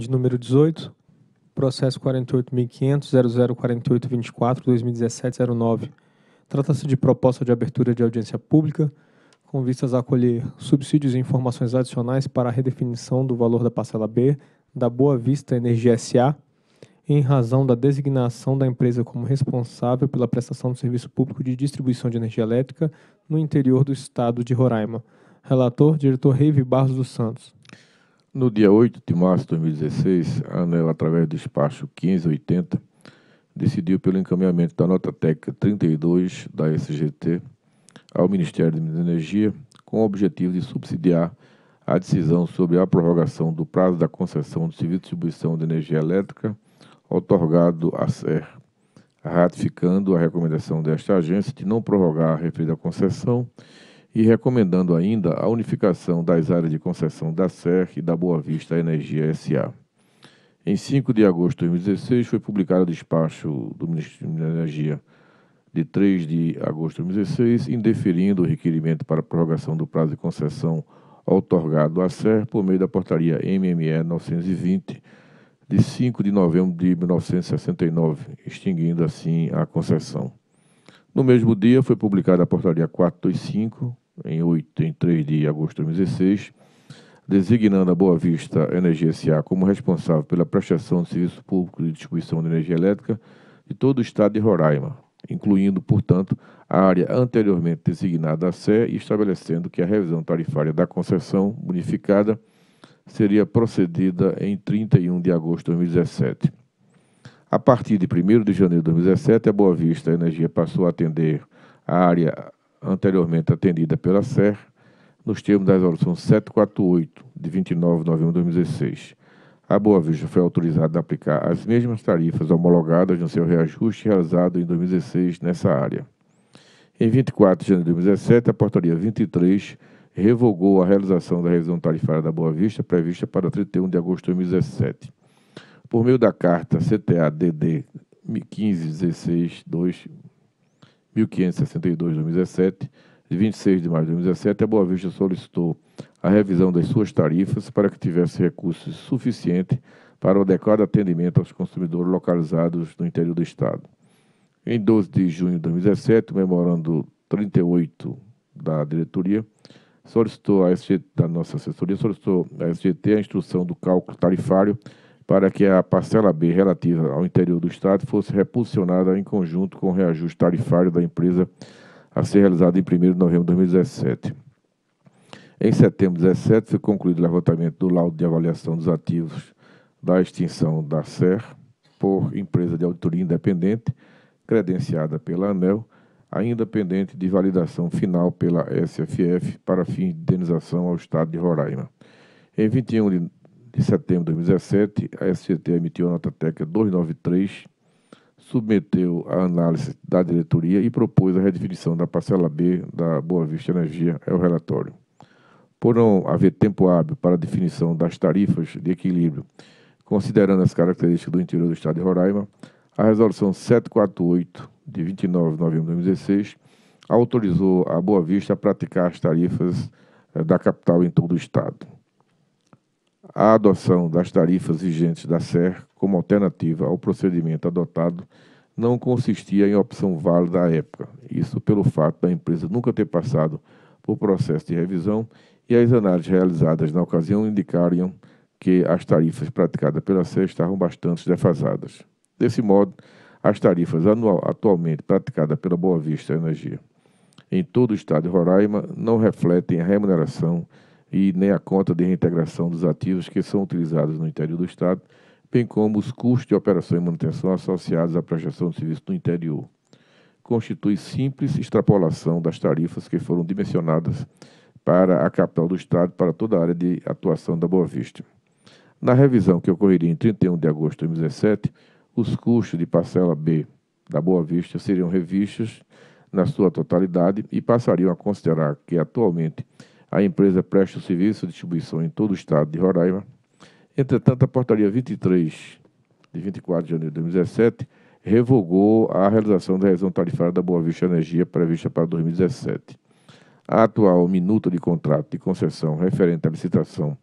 de número 18, processo 48.500.004824/2017-09. Trata-se de proposta de abertura de audiência pública, com vistas a acolher subsídios e informações adicionais para a redefinição do valor da parcela B da Boa Vista Energia S.A., em razão da designação da empresa como responsável pela prestação do serviço público de distribuição de energia elétrica no interior do estado de Roraima. Relator, diretor Reive Barros dos Santos. No dia 8 de março de 2016, a ANEEL, através do despacho 1580, decidiu pelo encaminhamento da nota técnica 32 da SGT ao Ministério de Minas e Energia, com o objetivo de subsidiar a decisão sobre a prorrogação do prazo da concessão do serviço de distribuição de energia elétrica outorgado à SER, ratificando a recomendação desta agência de não prorrogar a referida concessão e recomendando ainda a unificação das áreas de concessão da SER e da Boa Vista Energia S.A. Em 5 de agosto de 2016, foi publicado o despacho do Ministério da Energia de 3 de agosto de 2016, indeferindo o requerimento para prorrogação do prazo de concessão outorgado à SER por meio da portaria MME 920, de 5 de novembro de 1969, extinguindo assim a concessão. No mesmo dia, foi publicada a portaria 425, em 3 de agosto de 2016, designando a Boa Vista Energia S.A. como responsável pela prestação de serviço público de distribuição de energia elétrica de todo o estado de Roraima, incluindo, portanto, a área anteriormente designada a SE e estabelecendo que a revisão tarifária da concessão bonificada seria procedida em 31 de agosto de 2017. A partir de 1º de janeiro de 2017, a Boa Vista Energia passou a atender a área anteriormente atendida pela SER, nos termos da resolução 748, de 29 de novembro de 2016. A Boa Vista foi autorizada a aplicar as mesmas tarifas homologadas no seu reajuste realizado em 2016 nessa área. Em 24 de janeiro de 2017, a portaria 23 revogou a realização da revisão tarifária da Boa Vista, prevista para 31 de agosto de 2017. Por meio da carta CTA-DD 1516-2-1562-2017, de 26 de maio de 2017, a Boa Vista solicitou a revisão das suas tarifas para que tivesse recursos suficientes para o adequado atendimento aos consumidores localizados no interior do estado. Em 12 de junho de 2017, o memorando 38 da diretoria solicitou a SGT, da nossa assessoria, solicitou a SGT a instrução do cálculo tarifário para que a parcela B relativa ao interior do estado fosse reposicionada em conjunto com o reajuste tarifário da empresa a ser realizado em 1º de novembro de 2017. Em setembro de 2017, foi concluído o levantamento do laudo de avaliação dos ativos da extinção da SER por empresa de auditoria independente, credenciada pela ANEEL, ainda pendente de validação final pela SFF para fim de indenização ao estado de Roraima. Em 21 de setembro de 2017, a SGT emitiu a nota técnica 293, submeteu a análise da diretoria e propôs a redefinição da parcela B da Boa Vista Energia ao relatório. Por não haver tempo hábil para a definição das tarifas de equilíbrio, considerando as características do interior do estado de Roraima, a resolução 748, de 29 de novembro de 2016, autorizou a Boa Vista a praticar as tarifas da capital em todo o estado. A adoção das tarifas vigentes da SER como alternativa ao procedimento adotado não consistia em opção válida à época, isso pelo fato da empresa nunca ter passado por processo de revisão e as análises realizadas na ocasião indicariam que as tarifas praticadas pela SER estavam bastante defasadas. Desse modo, as tarifas atualmente praticadas pela Boa Vista Energia em todo o estado de Roraima não refletem a remuneração e nem a conta de reintegração dos ativos que são utilizados no interior do estado, bem como os custos de operação e manutenção associados à prestação de serviço no interior. Constitui simples extrapolação das tarifas que foram dimensionadas para a capital do estado para toda a área de atuação da Boa Vista. Na revisão que ocorreria em 31 de agosto de 2017, os custos de parcela B da Boa Vista seriam revistos na sua totalidade e passariam a considerar que atualmente a empresa presta o serviço de distribuição em todo o estado de Roraima. Entretanto, a portaria 23, de 24 de janeiro de 2017, revogou a realização da revisão tarifária da Boa Vista Energia prevista para 2017. A atual minuta de contrato de concessão referente à licitação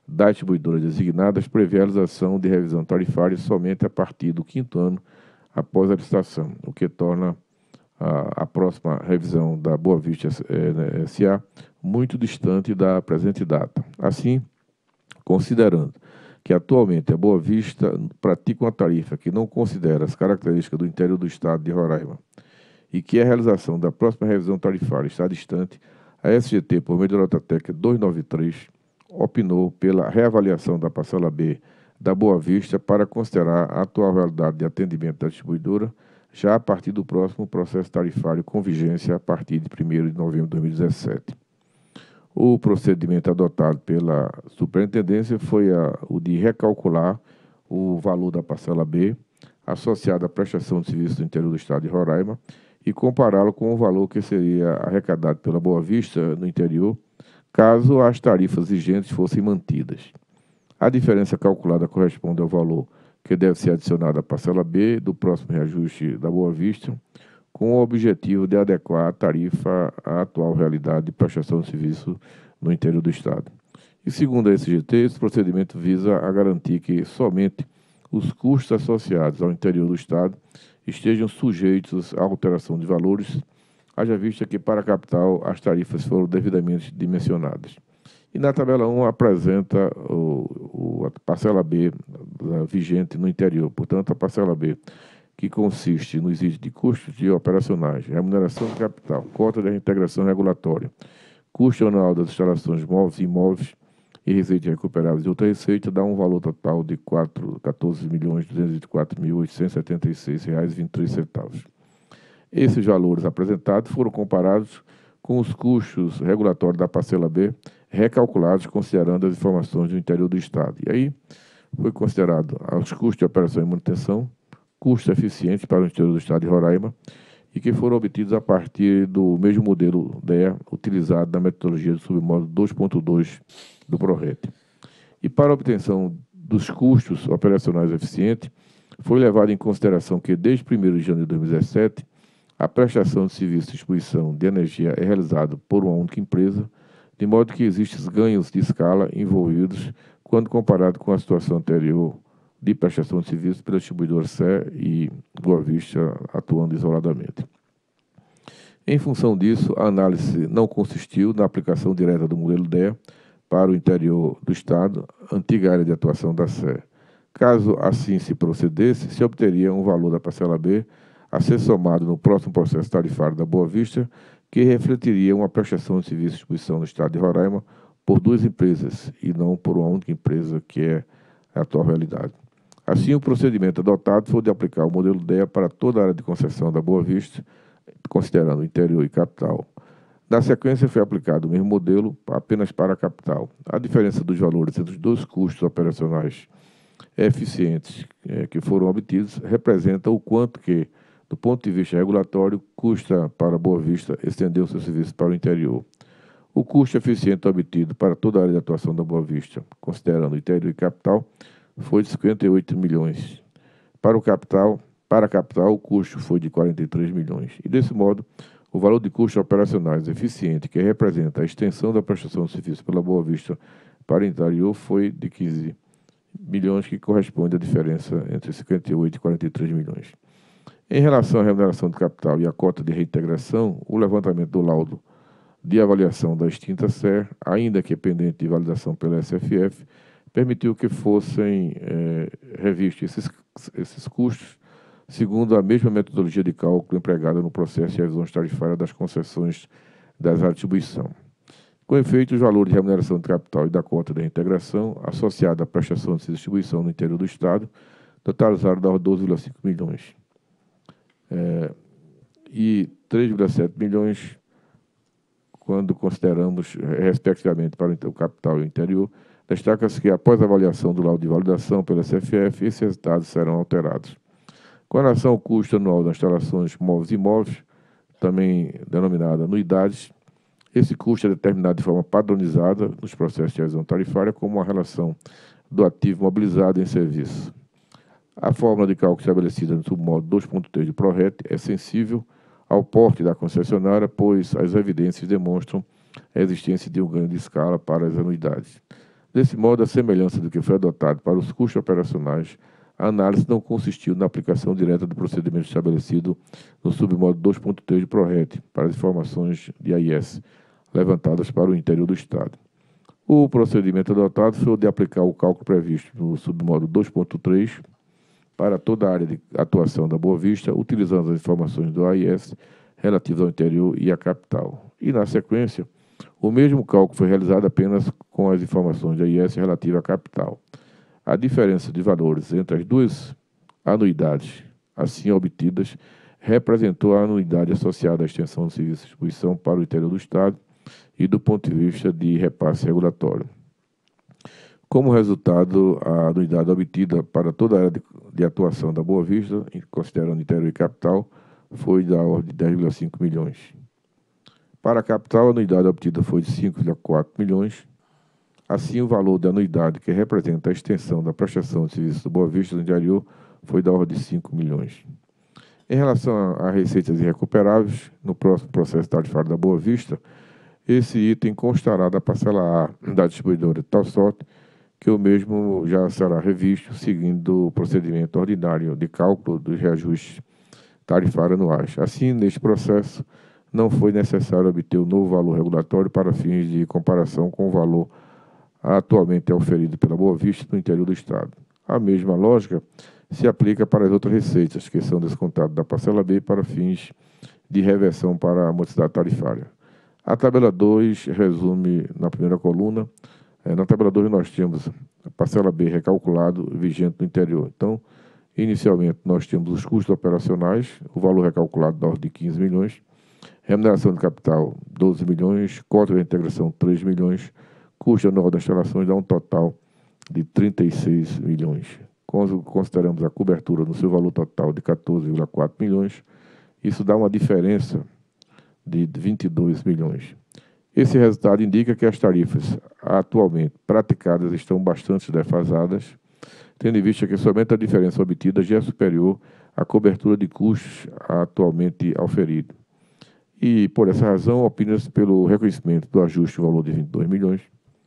das distribuidoras designadas prevê a realização de revisão tarifária somente a partir do 5º ano após a licitação, o que torna a próxima revisão da Boa Vista S.A. muito distante da presente data. Assim, considerando que atualmente a Boa Vista pratica uma tarifa que não considera as características do interior do estado de Roraima e que a realização da próxima revisão tarifária está distante, a SGT, por meio da nota técnica 293, opinou pela reavaliação da parcela B da Boa Vista para considerar a atual realidade de atendimento da distribuidora já a partir do próximo processo tarifário com vigência a partir de 1º de novembro de 2017. O procedimento adotado pela Superintendência foi o de recalcular o valor da parcela B associado à prestação de serviço do interior do estado de Roraima e compará-lo com o valor que seria arrecadado pela Boa Vista no interior, caso as tarifas vigentes fossem mantidas. A diferença calculada corresponde ao valor que deve ser adicionado à parcela B do próximo reajuste da Boa Vista, com o objetivo de adequar a tarifa à atual realidade de prestação de serviço no interior do estado. E segundo a SGT, esse procedimento visa a garantir que somente os custos associados ao interior do estado estejam sujeitos à alteração de valores, haja vista que para a capital as tarifas foram devidamente dimensionadas. E na tabela 1 apresenta a parcela B vigente no interior, portanto a parcela B, que consiste no existe de custos de operacionais, remuneração de capital, cota de reintegração regulatória, custo anual das instalações móveis e imóveis e receita recuperáveis e outra receita, dá um valor total de R$ 14.224.876,23. Esses valores apresentados foram comparados com os custos regulatórios da parcela B, recalculados considerando as informações do interior do estado. E aí foi considerado os custos de operação e manutenção, custos eficientes para o interior do estado de Roraima e que foram obtidos a partir do mesmo modelo DEA utilizado na metodologia do submódulo 2.2 do PRORET. E para a obtenção dos custos operacionais eficientes, foi levado em consideração que desde 1º de janeiro de 2017, a prestação de serviço de distribuição de energia é realizada por uma única empresa, de modo que existem ganhos de escala envolvidos quando comparado com a situação anterior de prestação de serviço pela distribuidora SE e Boa Vista atuando isoladamente. Em função disso, a análise não consistiu na aplicação direta do modelo DEA para o interior do estado, antiga área de atuação da SE. Caso assim se procedesse, se obteria um valor da parcela B a ser somado no próximo processo tarifário da Boa Vista, que refletiria uma prestação de serviço de distribuição no estado de Roraima por duas empresas e não por uma única empresa, que é a atual realidade. Assim, o procedimento adotado foi de aplicar o modelo DEA para toda a área de concessão da Boa Vista, considerando interior e capital. Na sequência, foi aplicado o mesmo modelo apenas para a capital. A diferença dos valores entre os dois custos operacionais eficientes que foram obtidos representa o quanto que, do ponto de vista regulatório, custa para a Boa Vista estender o seu serviço para o interior. O custo eficiente obtido para toda a área de atuação da Boa Vista, considerando interior e capital, foi de 58 milhões. Para a capital, o custo foi de 43 milhões. E, desse modo, o valor de custos operacionais eficiente, que representa a extensão da prestação de serviço pela Boa Vista para o interior, foi de 15 milhões, que corresponde à diferença entre 58 e 43 milhões. Em relação à remuneração de capital e à cota de reintegração, o levantamento do laudo de avaliação da extinta SER, ainda que pendente de validação pela SFF, permitiu que fossem revistos esses custos segundo a mesma metodologia de cálculo empregada no processo de revisão tarifária das concessões das áreas de distribuição. Com efeito, os valores de remuneração de capital e da cota de reintegração, associada à prestação de distribuição no interior do estado, totalizaram 12,5 milhões. E 3,7 milhões quando consideramos, respectivamente, para o capital e o interior. Destaca-se que, após a avaliação do laudo de validação pela CFF, esses resultados serão alterados. Com relação ao custo anual das instalações móveis e imóveis, também denominada anuidades, esse custo é determinado de forma padronizada nos processos de revisão tarifária como uma relação do ativo mobilizado em serviço. A fórmula de cálculo estabelecida no submódulo 2.3 do PRORET é sensível ao porte da concessionária, pois as evidências demonstram a existência de um ganho de escala para as anuidades. Desse modo, a semelhança do que foi adotado para os custos operacionais, a análise não consistiu na aplicação direta do procedimento estabelecido no submodo 2.3 do PRORET para as informações de AIS levantadas para o interior do Estado. O procedimento adotado foi o de aplicar o cálculo previsto no submodo 2.3 para toda a área de atuação da Boa Vista, utilizando as informações do AIS relativas ao interior e à capital. E, na sequência, o mesmo cálculo foi realizado apenas com as informações da AIS relativas à capital. A diferença de valores entre as duas anuidades assim obtidas representou a anuidade associada à extensão do serviço de distribuição para o interior do Estado e do ponto de vista de repasse regulatório. Como resultado, a anuidade obtida para toda a área de atuação da Boa Vista, considerando interior e capital, foi da ordem de 10,5 milhões. Para a capital, a anuidade obtida foi de 5,4 milhões. Assim, o valor da anuidade, que representa a extensão da prestação de serviços do Boa Vista no interior, foi da ordem de 5 milhões. Em relação a receitas irrecuperáveis, no próximo processo tarifário da Boa Vista, esse item constará da parcela A da distribuidora de tal sorte que o mesmo já será revisto seguindo o procedimento ordinário de cálculo dos reajustes tarifários anuais. Assim, neste processo, não foi necessário obter o novo valor regulatório para fins de comparação com o valor atualmente oferido pela Boa Vista no interior do Estado. A mesma lógica se aplica para as outras receitas, que são descontadas da parcela B para fins de reversão para a modicidade tarifária. A tabela 2 resume na primeira coluna. Na tabela 2 nós temos a parcela B recalculado vigente no interior. Então, inicialmente nós temos os custos operacionais, o valor recalculado da ordem de 15 milhões, remuneração de capital 12 milhões, cota de integração 3 milhões, custo anual das instalações dá um total de 36 milhões. Quando consideramos a cobertura no seu valor total de 14,4 milhões, isso dá uma diferença de 22 milhões. Esse resultado indica que as tarifas atualmente praticadas estão bastante defasadas, tendo em vista que somente a diferença obtida já é superior à cobertura de custos atualmente auferido. E, por essa razão, opina-se pelo reconhecimento do ajuste do valor de 22 milhões,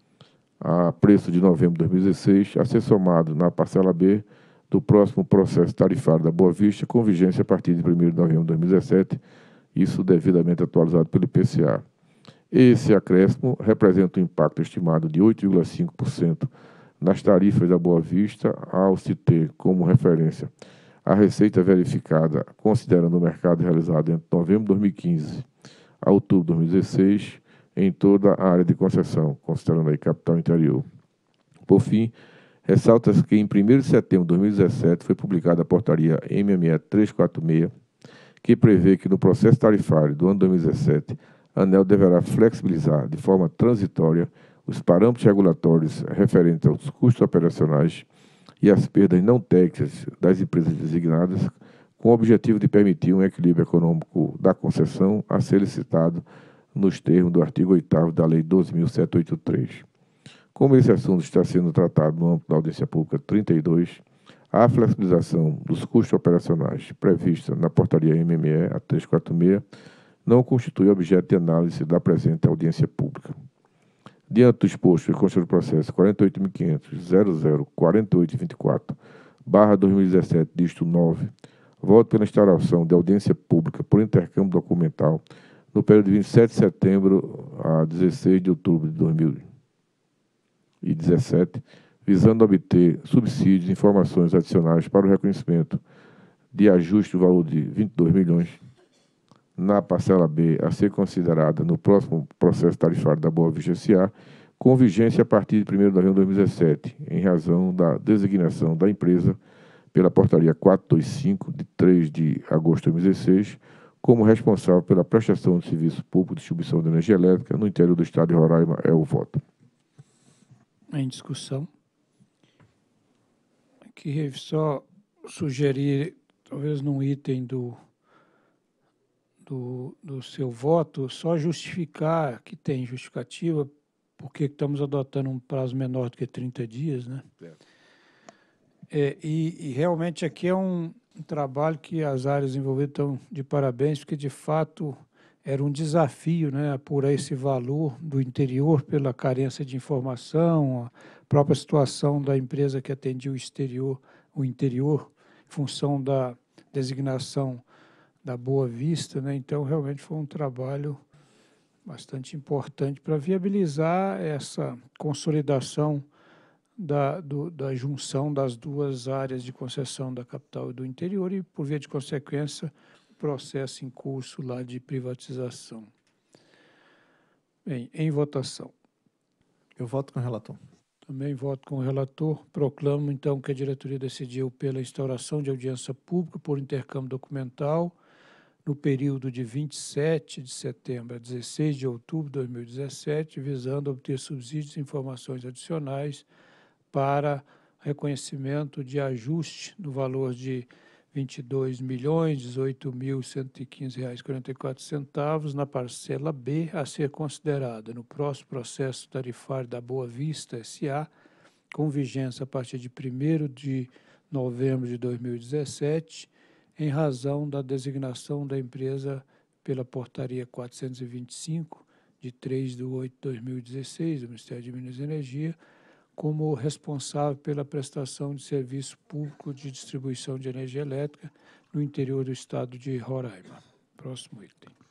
a preço de novembro de 2016, a ser somado na parcela B do próximo processo tarifário da Boa Vista, com vigência a partir de 1º de novembro de 2017, isso devidamente atualizado pelo IPCA. Esse acréscimo representa um impacto estimado de 8,5% nas tarifas da Boa Vista, ao se ter como referência a receita verificada, considerando o mercado realizado entre novembro de 2015 a outubro de 2016, em toda a área de concessão, considerando aí capital interior. Por fim, ressalta-se que em 1º de setembro de 2017 foi publicada a portaria MME 346, que prevê que no processo tarifário do ano 2017, a ANEEL deverá flexibilizar de forma transitória os parâmetros regulatórios referentes aos custos operacionais e às perdas não técnicas das empresas designadas, com o objetivo de permitir um equilíbrio econômico da concessão a ser licitado nos termos do artigo 8º da Lei 12.783. Como esse assunto está sendo tratado no âmbito da audiência pública 32, a flexibilização dos custos operacionais prevista na portaria MME, a 346, não constitui objeto de análise da presente audiência pública. Diante do exposto, consta do processo 48.500.004824/2017, dígito 9, voto pela instauração de audiência pública por intercâmbio documental no período de 27 de setembro a 16 de outubro de 2017, visando obter subsídios e informações adicionais para o reconhecimento de ajuste do valor de 22 milhões na parcela B a ser considerada no próximo processo tarifário da Boa Vista S.A., com vigência a partir de 1º de novembro de 2017, em razão da designação da empresa pela portaria 425, de 3 de agosto de 2016, como responsável pela prestação de serviço público de distribuição de energia elétrica no interior do Estado de Roraima. É o voto. Em discussão. Aqui só sugerir, talvez num item do seu voto, só justificar, que tem justificativa, porque estamos adotando um prazo menor do que 30 dias, né? E realmente aqui é um trabalho que as áreas envolvidas estão de parabéns, porque de fato era um desafio, né, apurar esse valor do interior pela carência de informação, a própria situação da empresa que atendia o interior, em função da designação da Boa Vista, né? Então, realmente foi um trabalho bastante importante para viabilizar essa consolidação da junção das duas áreas de concessão da capital e do interior e, por via de consequência, o processo em curso lá de privatização. Bem, em votação. Eu voto com o relator. Também voto com o relator. Proclamo, então, que a diretoria decidiu pela instauração de audiência pública por intercâmbio documental no período de 27 de setembro a 16 de outubro de 2017, visando obter subsídios e informações adicionais para reconhecimento de ajuste no valor de R$ 22.018.115,44 na parcela B a ser considerada no próximo processo tarifário da Boa Vista S.A., com vigência a partir de 1º de novembro de 2017, em razão da designação da empresa pela Portaria 425, de 3 de 8 de 2016, do Ministério de Minas e Energia, como responsável pela prestação de serviço público de distribuição de energia elétrica no interior do estado de Roraima. Próximo item.